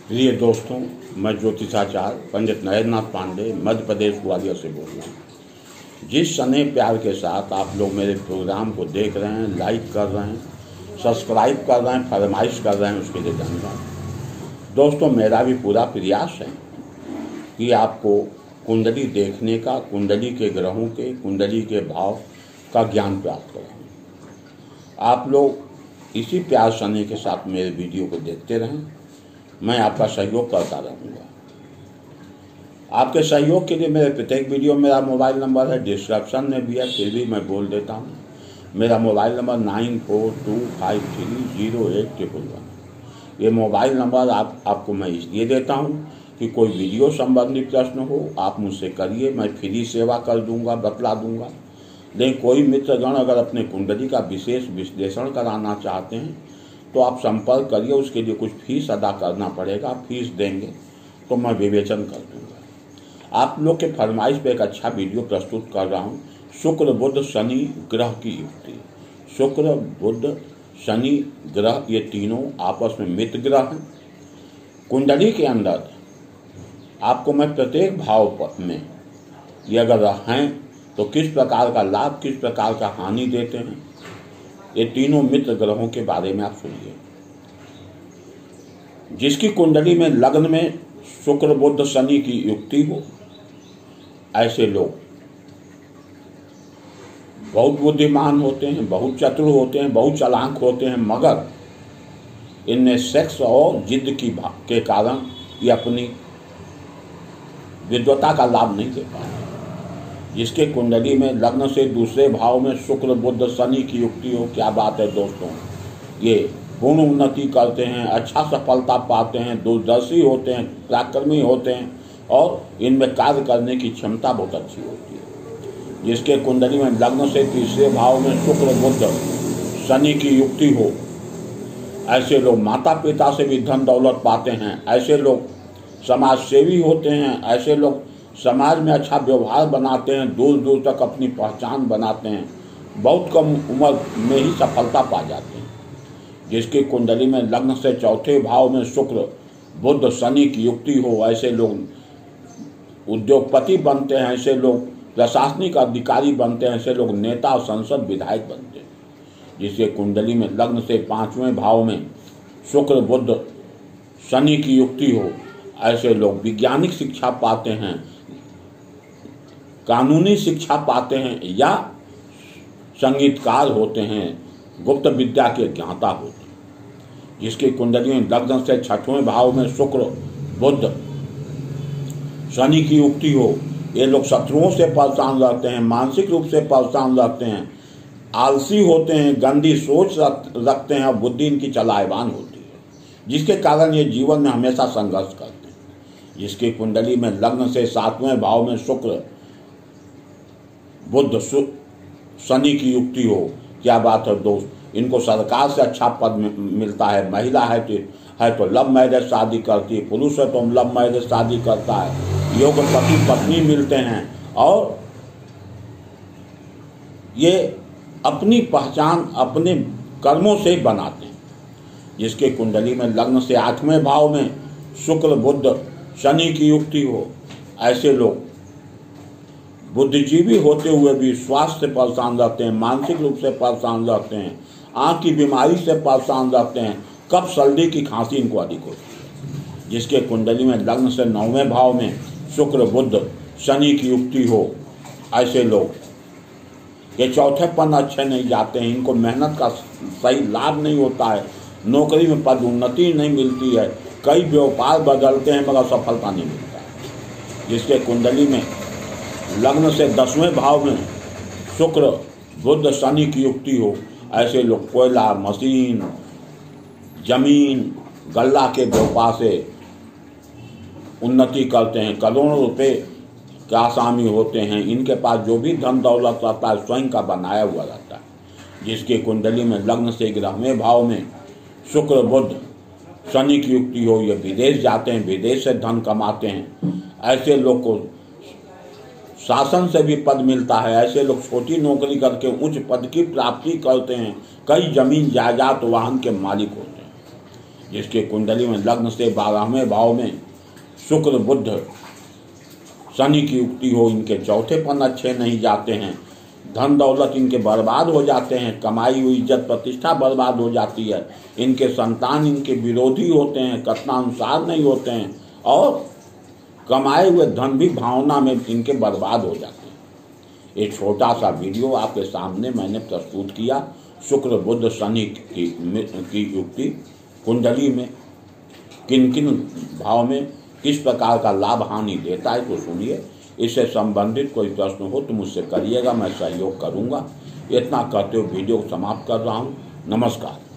प्रिय दोस्तों, मैं ज्योतिषाचार्य पंडित नरेंद्रनाथ पांडे मध्य प्रदेश ग्वालियर से बोल रहा हूँ। जिस स्नेह प्यार के साथ आप लोग मेरे प्रोग्राम को देख रहे हैं, लाइक कर रहे हैं, सब्सक्राइब कर रहे हैं, फरमाइश कर रहे हैं, उसके लिए धन्यवाद। दोस्तों, मेरा भी पूरा प्रयास है कि आपको कुंडली देखने का, कुंडली के ग्रहों के, कुंडली के भाव का ज्ञान प्राप्त कराऊँ। आप लोग इसी प्यार स्नेह के साथ मेरे वीडियो को देखते रहें, मैं आपका सहयोग करता रहूँगा। आपके सहयोग के लिए मेरे प्रत्येक वीडियो मेरा मोबाइल नंबर है, डिस्क्रिप्शन में भी है, फिर भी मैं बोल देता हूँ। मेरा मोबाइल नंबर 9425308111। ये मोबाइल नंबर आपको मैं इसलिए देता हूँ कि कोई वीडियो संबंधी प्रश्न हो आप मुझसे करिए, मैं फ्री सेवा कर दूँगा, बतला दूँगा। लेकिन कोई मित्रगण अगर अपने कुंडली का विशेष विश्लेषण कराना चाहते हैं तो आप संपर्क करिए, उसके लिए कुछ फीस अदा करना पड़ेगा। फीस देंगे तो मैं विवेचन कर दूंगा। आप लोग के फरमाइश पे एक अच्छा वीडियो प्रस्तुत कर रहा हूँ। शुक्र बुध शनि ग्रह की युक्ति। शुक्र बुध शनि ग्रह ये तीनों आपस में मित्र ग्रह हैं। कुंडली के अंदर आपको मैं प्रत्येक भाव में ये अगर हैं तो किस प्रकार का लाभ, किस प्रकार का हानि देते हैं, ये तीनों मित्र ग्रहों के बारे में आप सुनिए। जिसकी कुंडली में लग्न में शुक्र बुध शनि की युक्ति हो, ऐसे लोग बहुत बुद्धिमान होते हैं, बहुत चतुर होते हैं, बहुत चालाक होते हैं, मगर इनमें सेक्स और जिद के कारण ये अपनी विद्वता का लाभ नहीं दे पाते। जिसके कुंडली में लग्न से दूसरे भाव में शुक्र बुध शनि की युक्ति हो, क्या बात है दोस्तों, ये पूर्ण उन्नति करते हैं, अच्छा सफलता पाते हैं, दूरदर्शी होते हैं, पराक्रमी होते हैं और इनमें कार्य करने की क्षमता बहुत अच्छी होती है। जिसके कुंडली में लग्न से तीसरे भाव में शुक्र बुध शनि की युक्ति हो, ऐसे लोग माता पिता से भी धन दौलत पाते हैं। ऐसे लोग समाज सेवी होते हैं। ऐसे लोग समाज में अच्छा व्यवहार बनाते हैं, दूर दूर तक अपनी पहचान बनाते हैं, बहुत कम उम्र में ही सफलता पा जाते हैं। जिसकी कुंडली में लग्न से चौथे भाव में शुक्र बुध शनि की युक्ति हो, ऐसे लोग उद्योगपति बनते हैं, ऐसे लोग प्रशासनिक अधिकारी बनते हैं, ऐसे लोग नेता और संसद विधायक बनते हैं। जिसके कुंडली में लग्न से पांचवें भाव में शुक्र बुध शनि की युक्ति हो, ऐसे लोग वैज्ञानिक शिक्षा पाते हैं, कानूनी शिक्षा पाते हैं या संगीतकार होते हैं, गुप्त विद्या के ज्ञाता होते हैं। जिसकी कुंडली में लग्न से छठवें भाव में शुक्र बुध शनि की युक्ति हो, ये लोग शत्रुओं से परेशान रहते हैं, मानसिक रूप से परेशान रहते हैं, आलसी होते हैं, गंदी सोच रखते हैं और बुद्धि इनकी चलायवान होती है, जिसके कारण ये जीवन में हमेशा संघर्ष करते हैं। जिसकी कुंडली में लग्न से सातवें भाव में शुक्र बुध शनि की युक्ति हो, क्या बात है दोस्त, इनको सरकार से अच्छा पद मिलता है। महिला है तो लव मैरिज शादी करती है, पुरुष है तो लव मैरिज शादी करता है, योग पति पत्नी मिलते हैं और ये अपनी पहचान अपने कर्मों से ही बनाते हैं। जिसके कुंडली में लग्न से आठवें भाव में शुक्र बुध शनि की युक्ति हो, ऐसे लोग बुद्धिजीवी होते हुए भी स्वास्थ्य से परेशान रहते हैं, मानसिक रूप से परेशान रहते हैं, आँख की बीमारी से परेशान रहते हैं, कफ सर्दी की खांसी इनको अधिक होती है। जिसके कुंडली में लग्न से नौवें भाव में शुक्र बुध शनि की युक्ति हो, ऐसे लोग ये चौथेपन अच्छे नहीं जाते हैं, इनको मेहनत का सही लाभ नहीं होता है, नौकरी में पदोन्नति नहीं मिलती है, कई व्यापार बदलते हैं मगर सफलता नहीं मिलता है। जिसके कुंडली में लग्न से 10वें भाव में शुक्र बुध शनि की युक्ति हो, ऐसे लोग कोयला, मशीन, जमीन, गल्ला के व्यापार से उन्नति करते हैं, करोड़ों रुपए के आसामी होते हैं। इनके पास जो भी धन दौलत रहता है स्वयं का बनाया हुआ रहता है। जिसके कुंडली में लग्न से 11वें भाव में शुक्र बुध शनि की युक्ति हो, ये विदेश जाते हैं, विदेश से धन कमाते हैं। ऐसे लोग को शासन से भी पद मिलता है। ऐसे लोग छोटी नौकरी करके उच्च पद की प्राप्ति करते हैं, कई जमीन जायदाद वाहन के मालिक होते हैं। जिसके कुंडली में लग्न से 12वें भाव में शुक्र बुध शनि की युक्ति हो, इनके चौथेपन अच्छे नहीं जाते हैं, धन दौलत इनके बर्बाद हो जाते हैं, कमाई हुई इज्जत प्रतिष्ठा बर्बाद हो जाती है, इनके संतान इनके विरोधी होते हैं, कथनानुसार नहीं होते हैं, और कमाए हुए धन भी भावना में इनके बर्बाद हो जाते हैं। एक छोटा सा वीडियो आपके सामने मैंने प्रस्तुत किया। शुक्र बुध शनि की युक्ति कुंडली में किन किन भाव में किस प्रकार का लाभ हानि देता है, तो सुनिए। इससे संबंधित कोई प्रश्न हो तो मुझसे करिएगा, मैं सहयोग करूंगा। इतना कहते हुए वीडियो समाप्त कर रहा हूं। नमस्कार।